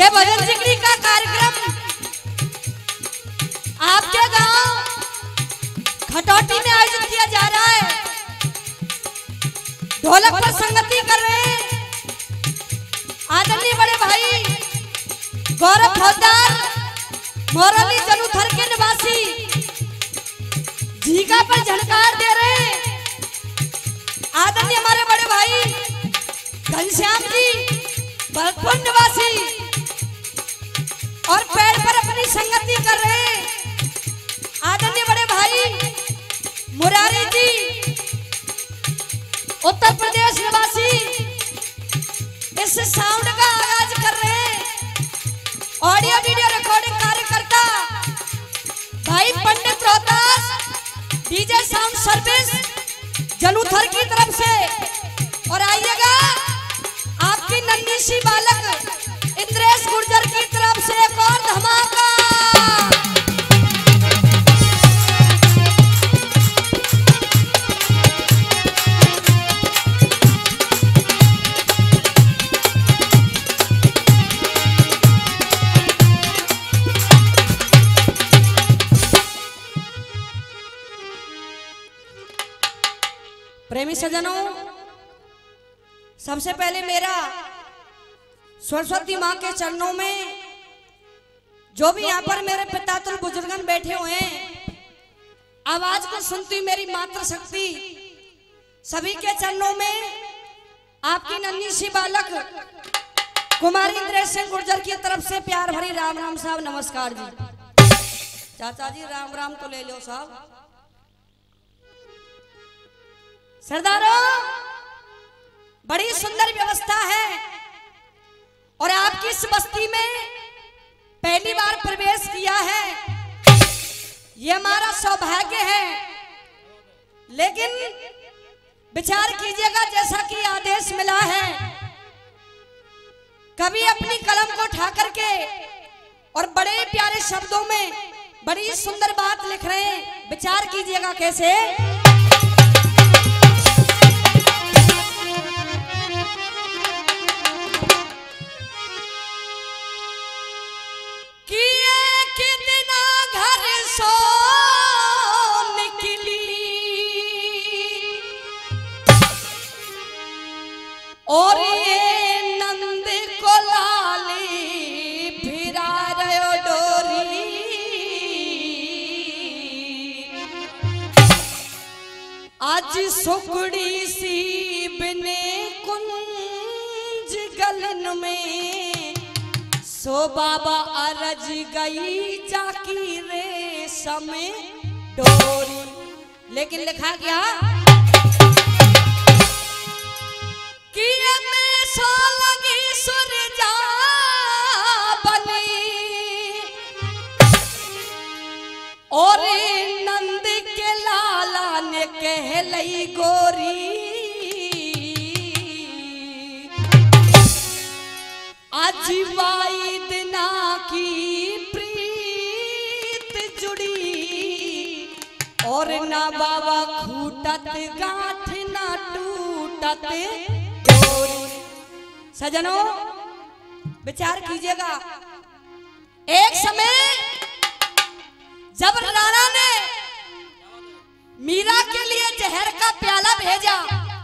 ये भजन जिक्री का कार्यक्रम आपके गांव खटौटी में आयोजित किया जा रहा है। ढोलक पर संगति कर रहे हैं आदरणीय बड़े भाई गौरव फौजदार, मोरली जलूथर के निवासी, झीका पर झनकार दे रहे हैं आदरणीय हमारे बड़े भाई घनश्याम जी, भरतपुर निवासी, और पैर पर अपनी संगति कर रहे हैं आदरणीय बड़े भाई मुरारी जी, उत्तर प्रदेश निवासी, इस साउंड का आगाज कर रहे हैं ऑडियो वीडियो रिकॉर्डिंग कार्यकर्ता भाई Pandit Rohtas, DJ sound service Jaluthar की तरफ से। और आइएगा आपकी नन्ही सी बालक इंद्रेश गुर्जर की तरफ से एक और धमाका। प्रेमी सज्जनों, सबसे पहले मेरा सरस्वती माँ के चरणों में, जो भी यहाँ पर मेरे पितातुल बुजुर्गन बैठे हुए हैं, आवाज को सुनती मेरी मातृ शक्ति, सभी के चरणों में आपकी नन्ही सी बालक कुमारी इंद्रेश सिंह गुर्जर की तरफ से प्यार भरी राम राम साहब, नमस्कार जी। चाचा जी राम राम तो ले लो साहब। सरदारों, बड़ी सुंदर व्यवस्था है और आपकी इस बस्ती में पहली बार प्रवेश किया है, ये हमारा सौभाग्य है। लेकिन विचार कीजिएगा, जैसा कि आदेश मिला है, कभी अपनी कलम को उठा करके और बड़े प्यारे शब्दों में बड़ी सुंदर बात लिख रहे हैं, विचार कीजिएगा कैसे। और ये नंद को लाली फिरा रहो डोरी, आज सुकड़ी सी बिने कुंज गलन में, सो बाबा अरज गई जाकी रेशम डोरी। लेकिन लिखा क्या कि मैं सो लगी सुरजा बनी, और नंद के लाला ने कह लई गोरी, आज वाइदना की प्रीत जुड़ी, और ना बाबा खूटत गांठ ना टूटत। सजनों, विचार कीजिएगा, एक समय जब राणा ने मीरा के लिए जहर का प्याला भेजा,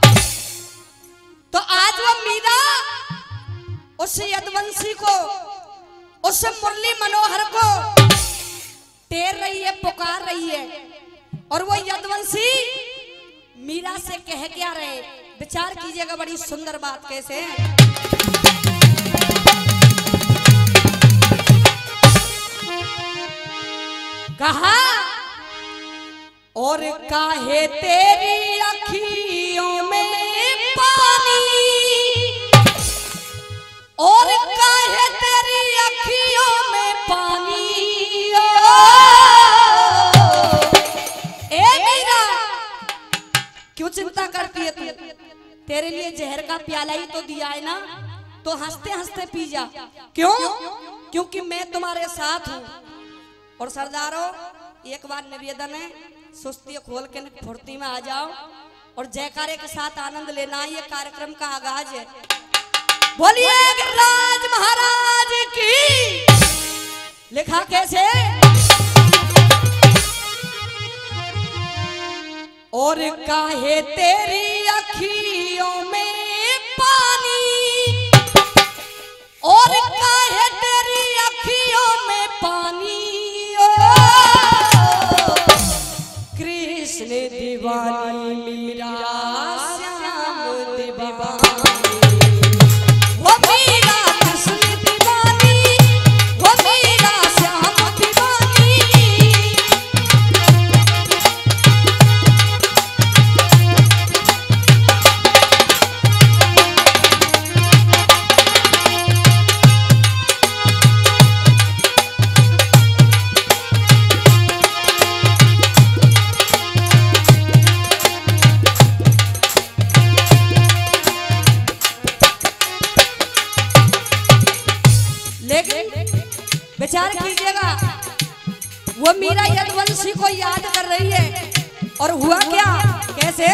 तो आज वो मीरा उस यदुवंशी को, उस मुरली मनोहर को टेर रही है, पुकार रही है, और वो यदुवंशी मीरा से कह क्या रहे, विचार कीजिएगा, बड़ी सुंदर बात कैसे है। कहा और काहे तेरी अखियों में पानी, और काहे तेरी अखियों में पानी, ए मीरा क्यों चिंता करती है तू, तेरे लिए जहर का प्याला ही तो दिया है ना, तो हंसते हंसते पी जा। क्यों? क्योंकि मैं तुम्हारे साथ हूं। और सरदारों, एक बार निवेदन है, सुस्ती खोल के फुर्ती में आ जाओ और जयकारे के साथ आनंद लेना, ये कार्यक्रम का आगाज है। बोलिए गिरिराज महाराज की। लिखा कैसे? और काहे तेरी अखियों में पानी, और काहे तेरी अखियों में पानी, ओ कृष्ण दीवानी मीरा श्याम दीवानी, वो मीरा कृष्ण दीवानी, वो मीरा श्याम दीवानी। विचार कीजिएगा, वो मीरा यदुवंशी को याद कर रही है और हुआ क्या? कैसे?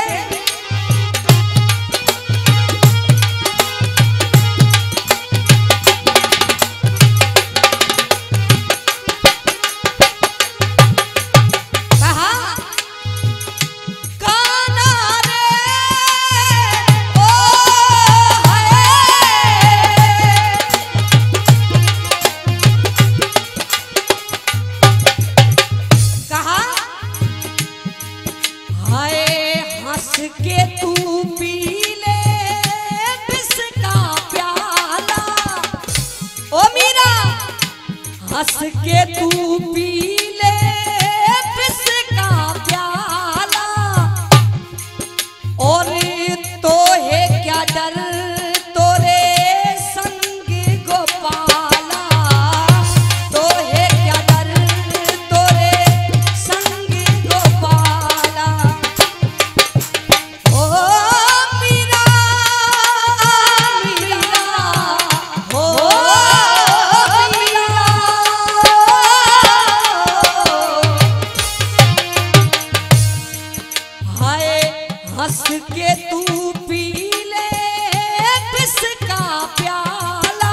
हंस के तू पी ले विष का प्याला, और तो है क्या डर तोरे संग गोपाला, तो है क्या डर तोरे संग गोपाला। ओ मीरा मीरा हो हंस के तू पी ले विष का प्याला,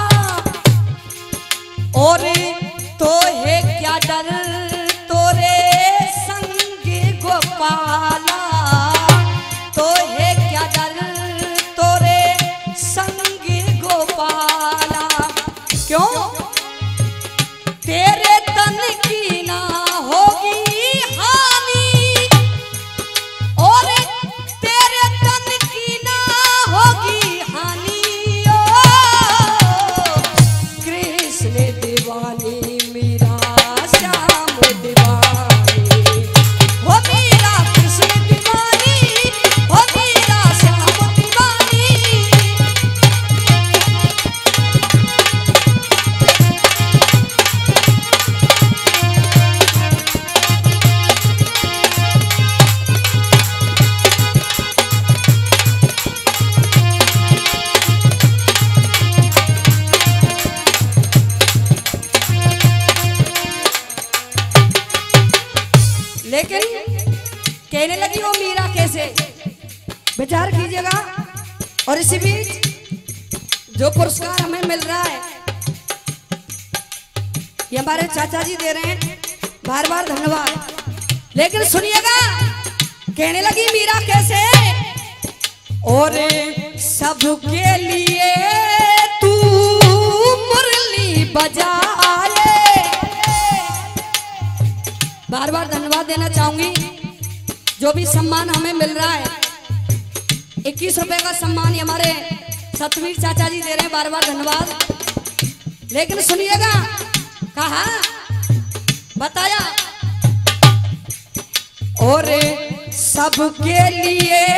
और तो है क्या डर तोरे संग गोपाला, तो है क्या डर तोरे संग गोपाला। क्यों? तेरे तन की ना होगी हानि, और तेरे तन की ना होगी हानि, ओ कृष्ण दीवानी मीरा श्याम दीवानी, वो मीरा कृष्ण दीवानी, वो मीरा श्याम दीवानी। लेकिन कहने लगी वो मीरा कैसे? विचार कीजिएगा। और इसी बीच जो पुरस्कार हमें मिल रहा है ये हमारे चाचा जी दे रहे हैं, बार बार धन्यवाद। लेकिन सुनिएगा, कहने लगी मीरा कैसे? और सबके लिए तू मुरली बजाए। बार बार धन्यवाद देना चाहूंगी। जो भी सम्मान हमें मिल रहा है, 21 रुपए का सम्मान हमारे सतवीर चाचा जी दे रहे हैं, बार बार धन्यवाद। लेकिन सुनिएगा, कहा बताया, और सबके लिए